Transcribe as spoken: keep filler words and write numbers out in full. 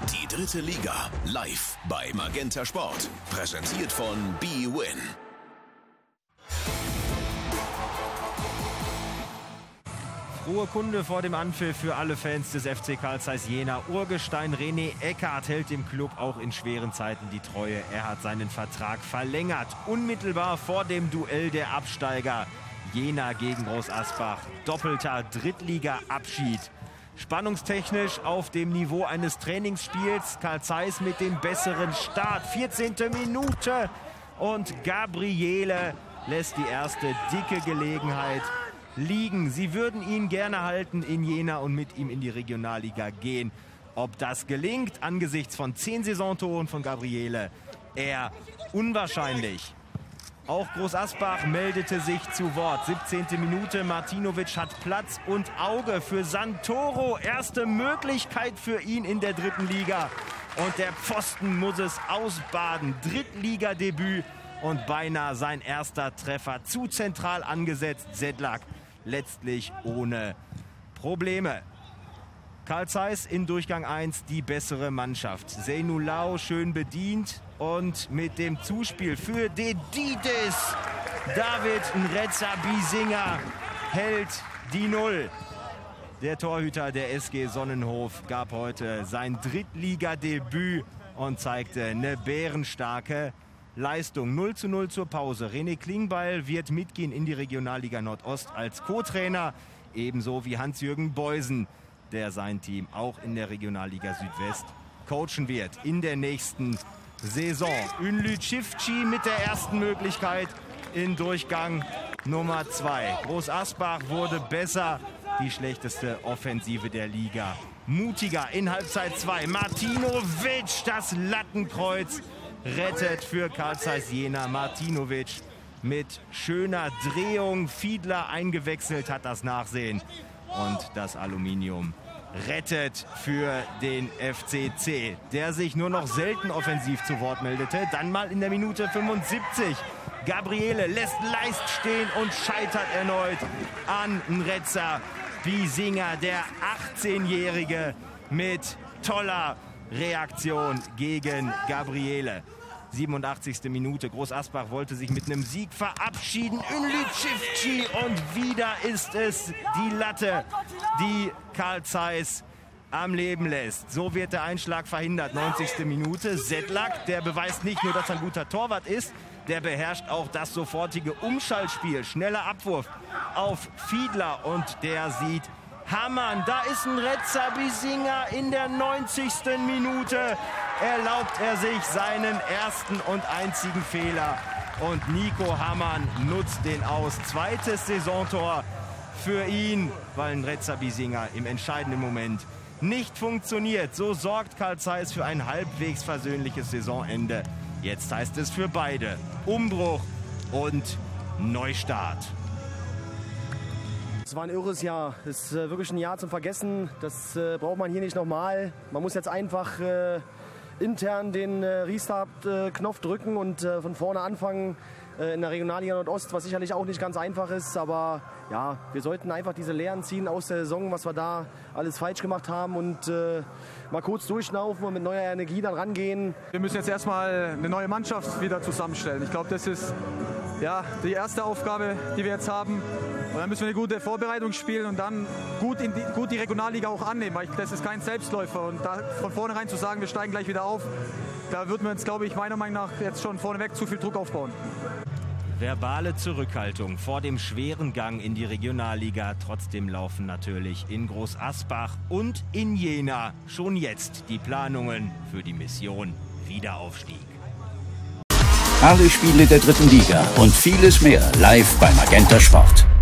Die dritte Liga live bei Magenta Sport. Präsentiert von bwin. Frohe Kunde vor dem Anpfiff für alle Fans des F C Carl Zeiss Jena. Urgestein René Eckhardt hält dem Club auch in schweren Zeiten die Treue. Er hat seinen Vertrag verlängert. Unmittelbar vor dem Duell der Absteiger. Jena gegen Groß Asbach. Doppelter Drittliga-Abschied. Spannungstechnisch auf dem Niveau eines Trainingsspiels. Carl Zeiss mit dem besseren Start. vierzehnte Minute. Und Gabriele lässt die erste dicke Gelegenheit liegen. Sie würden ihn gerne halten in Jena und mit ihm in die Regionalliga gehen. Ob das gelingt, angesichts von zehn Saisontoren von Gabriele, eher unwahrscheinlich. Auch Groß Asbach meldete sich zu Wort. siebzehnte Minute, Martinovic hat Platz und Auge für Santoro. Erste Möglichkeit für ihn in der dritten Liga. Und der Pfosten muss es ausbaden. Drittligadebüt und beinahe sein erster Treffer. Zu zentral angesetzt. Sedlak letztlich ohne Probleme. Carl Zeiss in Durchgang eins die bessere Mannschaft. Seinulau schön bedient und mit dem Zuspiel für Dedidis. David Nretza-Biesinger hält die Null. Der Torhüter der S G Sonnenhof gab heute sein Drittligadebüt und zeigte eine bärenstarke Leistung. null zu null zur Pause. René Klingbeil wird mitgehen in die Regionalliga Nordost als Co-Trainer. Ebenso wie Hans-Jürgen Beusen, der sein Team auch in der Regionalliga Südwest coachen wird in der nächsten Saison. Ünlü Çiftçi mit der ersten Möglichkeit in Durchgang Nummer zwei. Groß Asbach wurde besser, die schlechteste Offensive der Liga. Mutiger in Halbzeit zwei. Martinovic, das Lattenkreuz rettet für Carl Zeiss Jena. Martinovic mit schöner Drehung. Fiedler eingewechselt, hat das Nachsehen. Und das Aluminium rettet für den F C C, der sich nur noch selten offensiv zu Wort meldete. Dann mal in der Minute fünfundsiebzig. Gabriele lässt Leist stehen und scheitert erneut an Nretza-Biesinger, der achtzehnjährige mit toller Reaktion gegen Gabriele. siebenundachtzigste Minute. Groß Asbach wollte sich mit einem Sieg verabschieden. Ünlü Çiftçi und wieder ist es die Latte, die Carl Zeiss am Leben lässt. So wird der Einschlag verhindert. neunzigste Minute. Sedlak, der beweist nicht nur, dass er ein guter Torwart ist, der beherrscht auch das sofortige Umschaltspiel. Schneller Abwurf auf Fiedler und der sieht Hammann. Da ist ein Nretza-Biesinger in der neunzigsten Minute. Erlaubt er sich seinen ersten und einzigen Fehler. Und Nico Hammann nutzt den aus. Zweites Saisontor für ihn, weil Nretza-Biesinger im entscheidenden Moment nicht funktioniert. So sorgt Carl Zeiss für ein halbwegs versöhnliches Saisonende. Jetzt heißt es für beide Umbruch und Neustart. Es war ein irres Jahr. Es ist äh, wirklich ein Jahr zum Vergessen. Das äh, braucht man hier nicht nochmal. Man muss jetzt einfach äh, intern den äh, Restart-Knopf drücken und äh, von vorne anfangen äh, in der Regionalliga Nordost, was sicherlich auch nicht ganz einfach ist. Aber ja, wir sollten einfach diese Lehren ziehen aus der Saison, was wir da alles falsch gemacht haben und äh, mal kurz durchschnaufen und mit neuer Energie dann rangehen. Wir müssen jetzt erstmal eine neue Mannschaft wieder zusammenstellen. Ich glaube, das ist ja, die erste Aufgabe, die wir jetzt haben. Und dann müssen wir eine gute Vorbereitung spielen und dann gut, in die, gut die Regionalliga auch annehmen. Weil das ist kein Selbstläufer. Und da von vornherein zu sagen, wir steigen gleich wieder auf, da würden wir uns, glaube ich, meiner Meinung nach jetzt schon vorneweg zu viel Druck aufbauen. Verbale Zurückhaltung vor dem schweren Gang in die Regionalliga. Trotzdem laufen natürlich in Groß Asbach und in Jena schon jetzt die Planungen für die Mission Wiederaufstieg. Alle Spiele der dritten Liga und vieles mehr live bei Magenta Sport.